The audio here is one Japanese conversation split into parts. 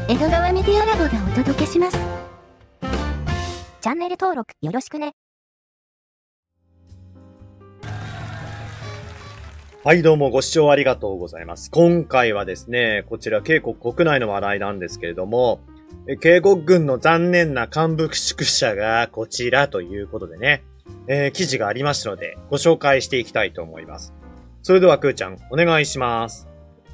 江戸川メディアラボがお届けします。 チャンネル登録よろしくね。 はい、どうもご視聴ありがとうございます。今回はですね、こちら渓谷国内の話題なんですけれども、渓谷郡の残念な幹部宿舎がこちらということでね、記事がありましたのでご紹介していきたいと思います。それではくーちゃん、お願いします。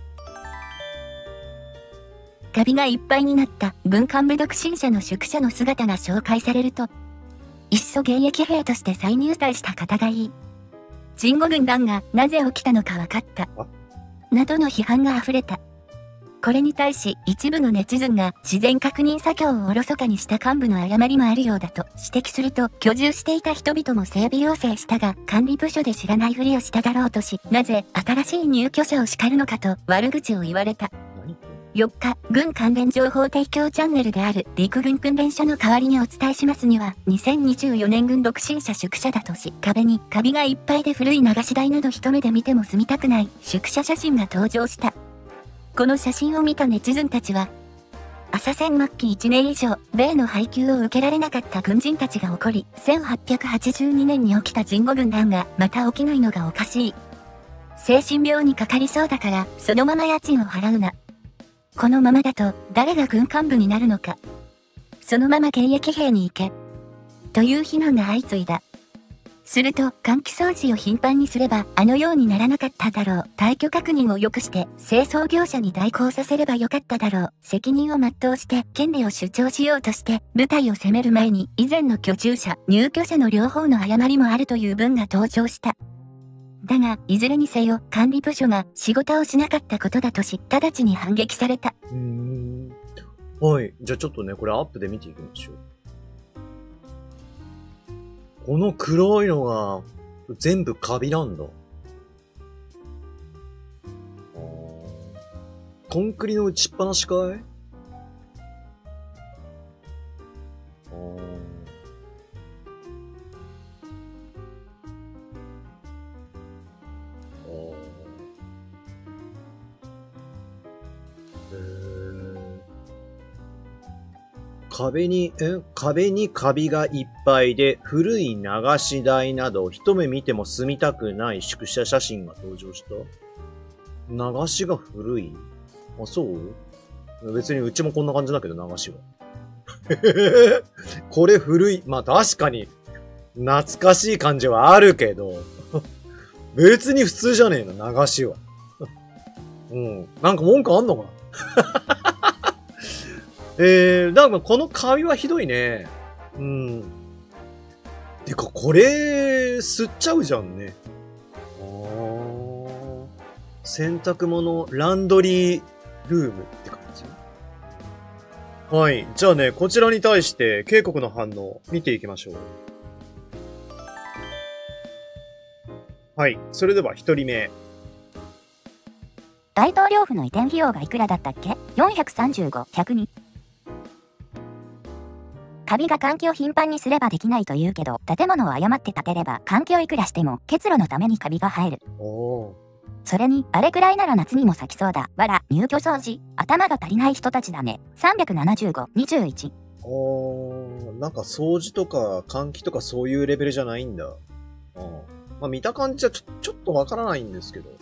カビがいっぱいになった軍幹部独身者の宿舎の姿が紹介されると、いっそ現役兵として再入隊した方がいい。神護軍乱がなぜ起きたのか分かった。などの批判が溢れた。これに対し一部のネチズンが自然確認作業をおろそかにした幹部の誤りもあるようだと指摘すると、居住していた人々も整備要請したが管理部署で知らないふりをしただろうとし、なぜ新しい入居者を叱るのかと悪口を言われた。4日、軍関連情報提供チャンネルである陸軍訓練所の代わりにお伝えしますには、2024年軍独身者宿舎だとし、壁にカビがいっぱいで古い流し台など一目で見ても住みたくない宿舎写真が登場した。この写真を見たネチズンたちは、朝鮮末期1年以上、米の配給を受けられなかった軍人たちが怒り、1882年に起きた神護軍乱がまた起きないのがおかしい。精神病にかかりそうだから、そのまま家賃を払うな。このままだと誰が軍幹部になるのか。そのまま現役兵に行け。という非難が相次いだ。すると換気掃除を頻繁にすればあのようにならなかっただろう。退去確認を良くして清掃業者に代行させればよかっただろう。責任を全うして権利を主張しようとして部隊を攻める前に以前の居住者、入居者の両方の誤りもあるという文が登場した。だが、いずれにせよ管理部署が仕事をしなかったことだとし、直ちに反撃された。 はい。じゃあちょっとね、これアップで見ていきましょう。この黒いのが全部カビなんだ。コンクリの打ちっぱなしかい？壁にカビがいっぱいで古い流し台など一目見ても住みたくない宿舎写真が登場した。流しが古い？あ、そう？別にうちもこんな感じだけど流しは。これ古い。まあ確かに懐かしい感じはあるけど、別に普通じゃねえの、流しは。うん。なんか文句あんのかな？なんかこのカビはひどいね。うん。てか、これ、吸っちゃうじゃんね。洗濯物、ランドリールームって感じ。はい。じゃあね、こちらに対して、渓谷の反応、見ていきましょう。はい。それでは一人目。 大統領府の移転費用がいくらだったっけ？ 435、102。カビが換気を頻繁にすればできないと言うけど、建物を誤って建てれば換気をいくらしても結露のためにカビが生える。それに、あれくらいなら夏にも咲きそうだ。わら、入居掃除。頭が足りない人たちだね。375、21。 なんか掃除とか換気とかそういうレベルじゃないんだ。まあ見た感じはちょっとわからないんですけど。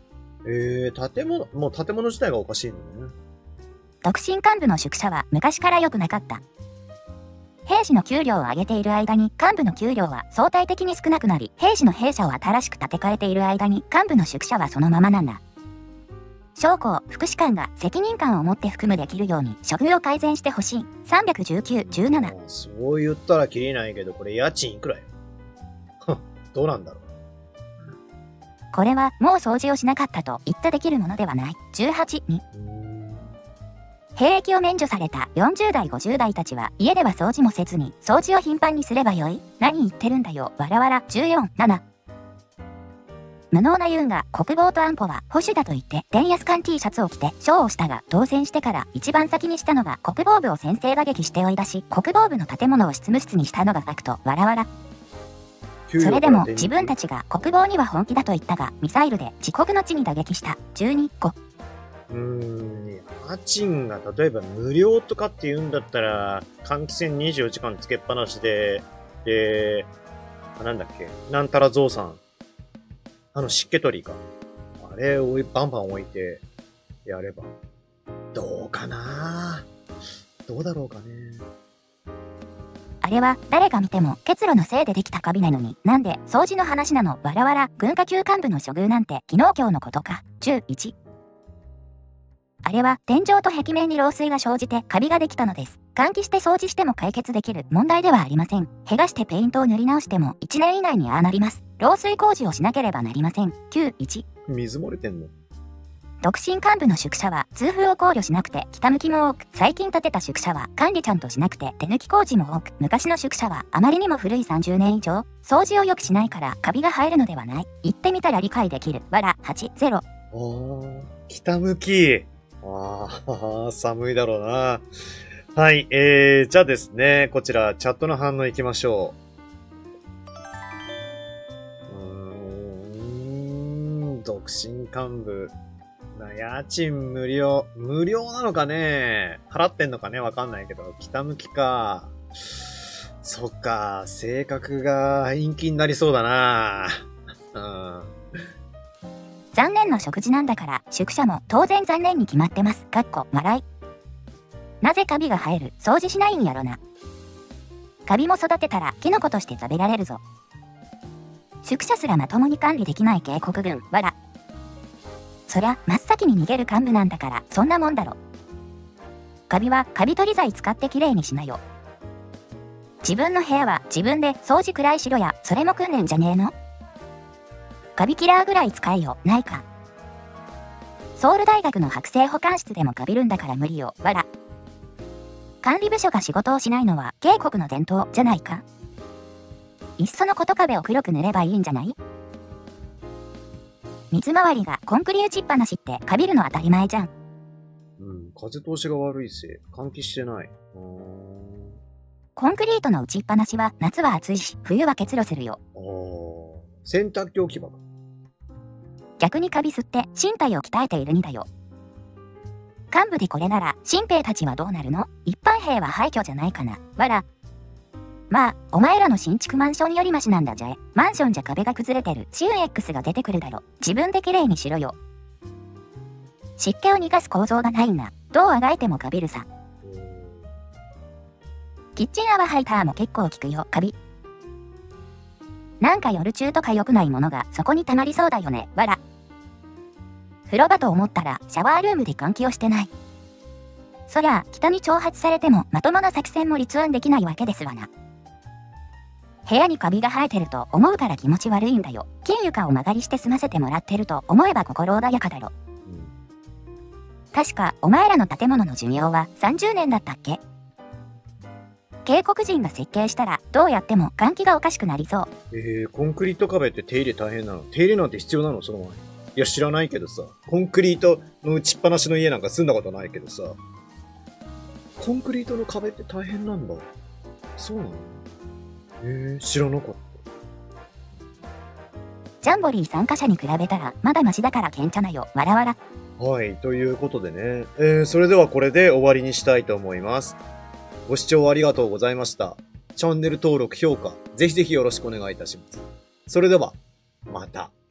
もう建物自体がおかしいのね。 独身幹部の宿舎は昔から良くなかった。兵士の給料を上げている間に幹部の給料は相対的に少なくなり、兵士の兵舎を新しく建て替えている間に幹部の宿舎はそのままなんだ。将校、副士官が責任感を持って服務できるように処遇を改善してほしい。319、17。 そう言ったらきりないけど、これ家賃いくらよ。どうなんだろう。 これはもう掃除をしなかったと言ってできるものではない。18、2。兵役を免除された40代50代たちは家では掃除もせずに掃除を頻繁にすればよい。何言ってるんだよ。わらわら。14、7。無能なユンが国防と安保は保守だと言って電安艦 T シャツを着てショーをしたが、当選してから一番先にしたのが国防部を先制打撃して追い出し、国防部の建物を執務室にしたのがファクト。わらわら。それでも自分たちが国防には本気だと言ったが、ミサイルで自国の地に打撃した。12、5。 家賃が例えば無料とかって言うんだったら、換気扇24時間つけっぱなしで、なんだっけ、なんたらゾウさん。湿気取りか。あれをバンバン置いて、やれば。どうかな？どうだろうかね。 あれは誰が見ても結露のせいでできたカビなのに、なんで掃除の話なの？わらわら、軍下級幹部の処遇なんて昨日今日のことか。11。あれは天井と壁面に漏水が生じてカビができたのです。換気して掃除しても解決できる問題ではありません。へがしてペイントを塗り直しても1年以内にああなります。漏水工事をしなければなりません。91。 水漏れてんの？ 独身幹部の宿舎は通風を考慮しなくて北向きも多く、最近建てた宿舎は管理ちゃんとしなくて手抜き工事も多く、昔の宿舎はあまりにも古い30年以上、掃除をよくしないからカビが生えるのではない。行ってみたら理解できる。わら、80。 北向き。寒いだろうな。はい、じゃあですね、こちらチャットの反応いきましょう。独身幹部。家賃無料。無料なのかね？払ってんのかね？わかんないけど。北向きか。そっか。性格が陰気になりそうだな。 残念の食事なんだから、宿舎も当然残念に決まってます。笑い。なぜカビが生える？掃除しないんやろな。カビも育てたらキノコとして食べられるぞ。宿舎すらまともに管理できない警告軍。わら。そりゃ、真っ先に逃げる幹部なんだから、そんなもんだろ。カビはカビ取り剤使ってきれいにしなよ。自分の部屋は自分で掃除くらいしろや、それも訓練じゃねえの？カビキラーぐらい使えよ、ないか。ソウル大学の剥製保管室でもカビるんだから無理よ。わら。管理部署が仕事をしないのは警国の伝統じゃないか。いっそのこと壁を黒く塗ればいいんじゃない？水回りがコンクリ打ちっぱなしってカビるの当たり前じゃん。 風通しが悪いし、換気してない。 コンクリートの打ちっぱなしは夏は暑いし、冬は結露するよ。 洗濯機置き場か。 逆にカビ吸って身体を鍛えているにだよ。幹部でこれなら新兵たちはどうなるの？一般兵は廃墟じゃないかな。わら。まあ、お前らの新築マンションよりマシなんだじゃえ。マンションじゃ壁が崩れてる。シウン X が出てくるだろ。自分で綺麗にしろよ。湿気を逃がす構造がないんな。どうあがいてもカビるさ。キッチン泡ハイターも結構効くよ、カビ。なんか夜中とか良くないものがそこに溜まりそうだよね。わら。風呂場と思ったらシャワールームで換気をしてない。そりゃ、北に挑発されてもまともな作戦も立案できないわけですわな。部屋にカビが生えてると思うから気持ち悪いんだよ。金床を間借りして済ませてもらってると思えば心穏やかだろ。確か、お前らの建物の寿命は30年だったっけ？警国人が設計したらどうやっても換気がおかしくなりそう。 コンクリート壁って手入れ大変なの？手入れなんて必要なの？その前に。いや、知らないけどさ。コンクリートの打ちっぱなしの家なんか住んだことないけどさ。コンクリートの壁って大変なんだ。そうなの？知らなかった。 ジャンボリー参加者に比べたらまだマシだからけんちゃなよ。わらわら。 はい、ということでね。それではこれで終わりにしたいと思います。ご視聴ありがとうございました。チャンネル登録、評価、ぜひぜひよろしくお願いいたします。それでは、また。